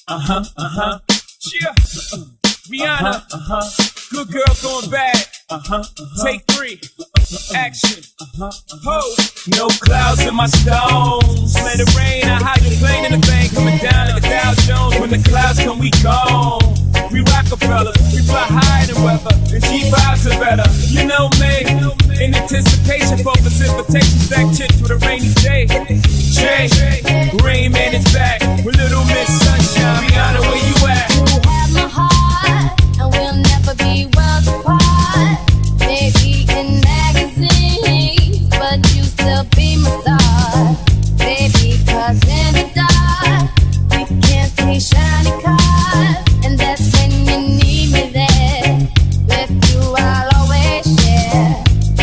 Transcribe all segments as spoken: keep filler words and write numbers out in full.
Uh-huh, uh-huh. Yeah. Rihanna. Uh-huh, uh-huh. Good girl going bad. Uh-huh, uh-huh. Take three. Action. Uh-huh, uh-huh. Ho. No clouds in my stones. Let it rain. I hydroplane in the bank. Coming down like a Dow Jones. When the clouds come, we gone. We Rockefeller. We fly higher than weather. And G vibes are better. You know me. In anticipation for precipitation. Stack chips with a rainy day. Jay. Rain Man is back. With Little Miss Sunshine. Rihanna, where you at? You have my heart, and we'll never be worlds apart. Maybe in magazines, but you still be my star. Baby, 'cause in the dark, we can't see shiny cars. And that's when you need me there. With you, I'll always share.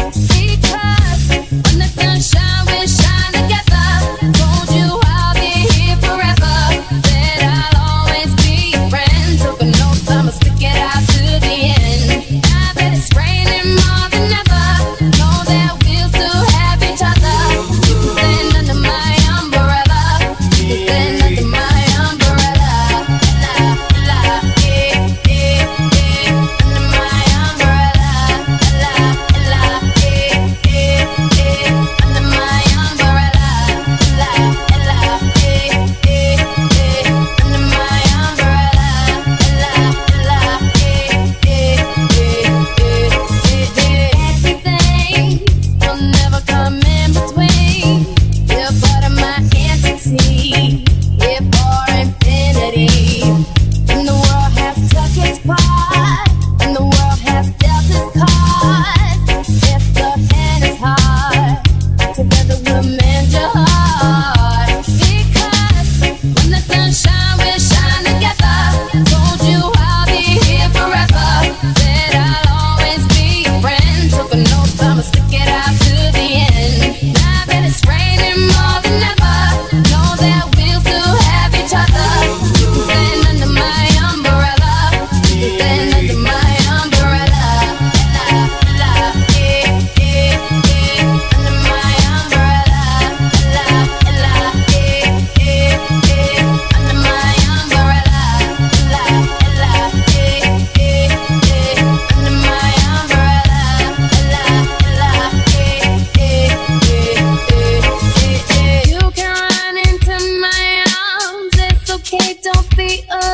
Because when the sunshine, we shine together. Told you I'll be here forever. Said I'll always be your friend. Took an oath, I'ma stick it out to the end. Now that it's raining more than ever, know that we'll still have each other. You can stand under my umbrella. You can stand under my umbrella. La, la, eh, eh, eh. Under my umbrella. La, la, eh, eh, eh. Under my umbrella. La, la, eh, eh, eh. Under my umbrella. La, la, eh, eh, eh, eh, eh. Everything will never come in between. You're part of my entity. Here for infinity. And the world has took its part. And the world has dealt its cards. If the hand is hard, together we'll mend your heart. Because when the sunshine, we'll shine together. Told you I'll be here forever. Said I'll always be your friend. Took an oath, I'ma stick it out to the end. Now that it's raining more than ever, know that we'll still have each other. You can stand under my umbrella. You can stand under my umbrella. La, la, eh, eh, eh. Under my umbrella. La, la, eh, eh, eh. Under my umbrella. La, la, eh, eh, eh. Under my umbrella. La, la, eh, eh, eh, eh, eh. You can run into my arms. It's okay, don't be alarmed.